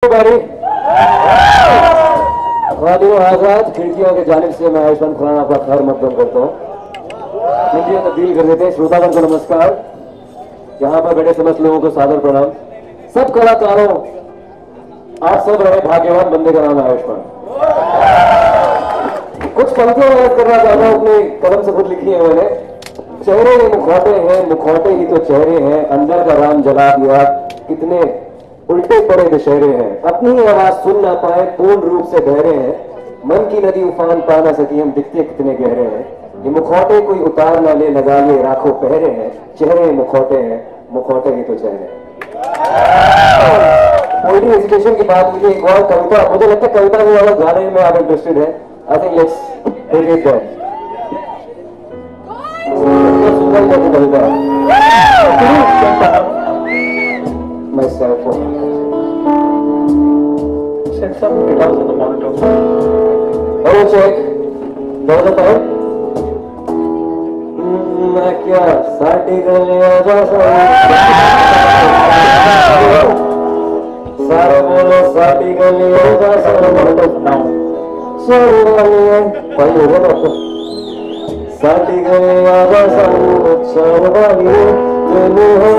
आजाद खिड़कियों के जानिब से मैं आयुष्मान खुराना आपका खैर मकदम करता हूँ। खिड़कियां तब्दील कर देते हैं। श्रोतागण को नमस्कार, यहाँ पर बैठे समस्त लोगों को सादर प्रणाम। सब कलाकारों, आप सब रहे भाग्यवान, बंदे का नाम है आयुष्मान। कुछ पंक्तियां याद करना चाहता हूँ, अपनी कलम से खुद लिखी है मैंने। चेहरे मुखौटे हैं, मुखौटे ही तो चेहरे हैं, अंदर का राम जला दिया, कितने उल्टे पड़े दशहरे हैं, अपनी आवाज सुन ना पाए, पूर्ण रूप से बहरे हैं, मन की नदी उफान पा ना सकी, हम दिखते कितने गहरे हैं, ये मुखौटे कोई उतार ना ले, लगा लिए राखों पहरे हैं, चेहरे मुखौटे हैं, मुखौटे ही तो चेहरे हैं। पोइट्री एजुकेशन की बात हुई, एक और कविता, मुझे लगता है कविता में वाला गाने में आप इंटरेस्टेड है। I think let's take it there. Kavita my cell phone. Set some guitars on the monitor. Hello, check. What was the मैं क्या साटी गलियां जा सारे बोलो साटी गलियां जा पाई होगा ना आपको। साटी गलियां जा सारे तेनू हो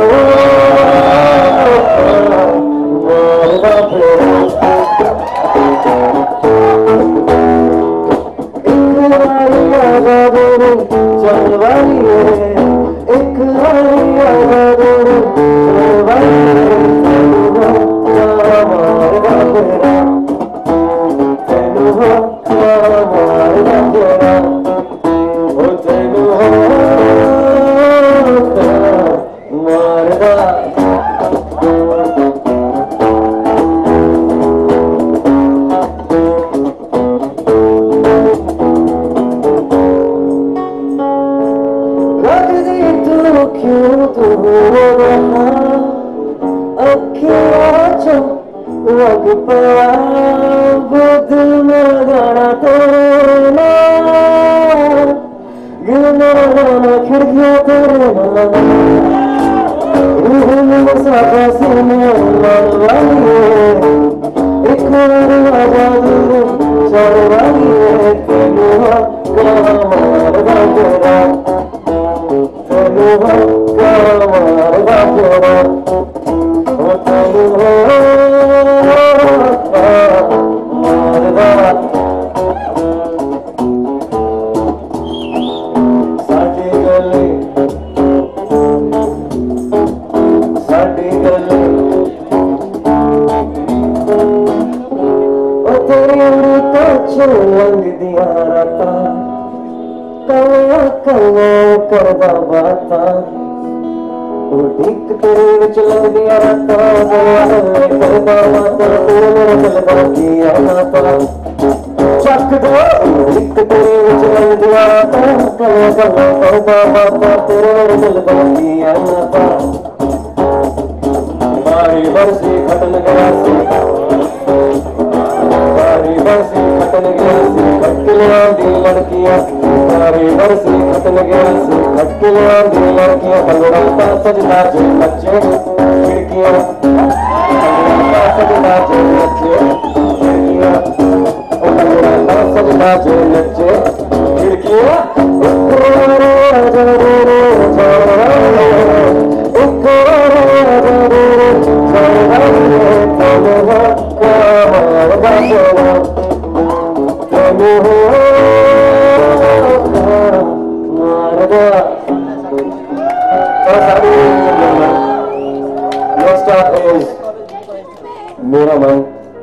मेरा मन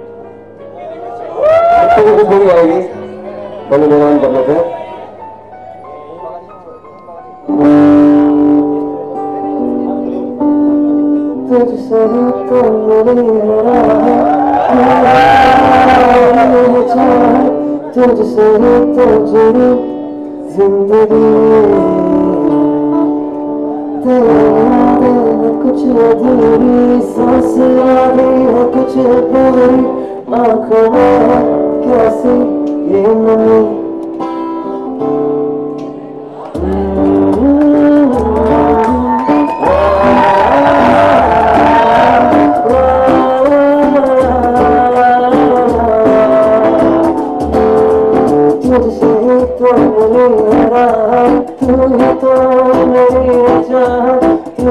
कुछ बुरी आएगी, पहले मेरा मन कर लेते हैं। तुझसे तो तुझसे तो जुड़ी जिंदगी, कुछ अधूरी सांस आ रही है, कुछ पूरी आंखों में कैसी ये नमी।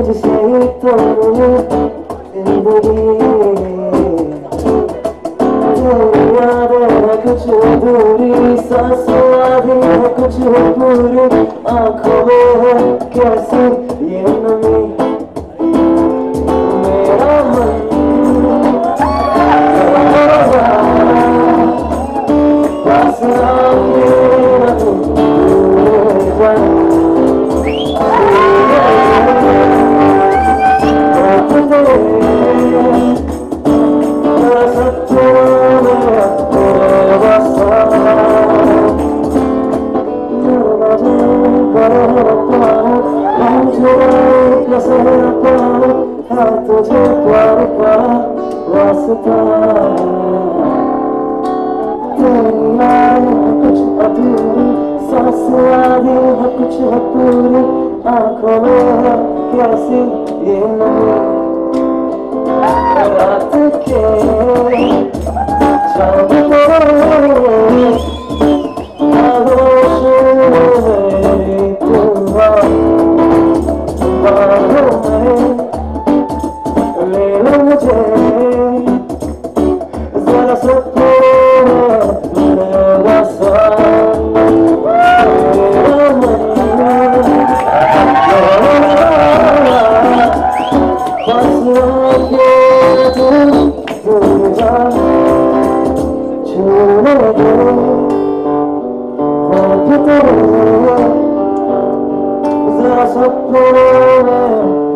तुझसे ही तो जिंदगी याद है कुछ अधूरी सांसों आधी है कुछ पूरी आंखों में है कैसी ये नमी मेरा मन पास आके न तू तुझे प्यार का वास्ता तेरी याद है कुछ अधूरी सांस आधी है कुछ है पूरी आंखों में है कैसी ये नमी रात के चांद आगोश में तुम बाहों में ले लो मुझे जरा सपने में बसा मेरा मन बस आके तू जा छोड़ दे होठ तेरे जरा सपने में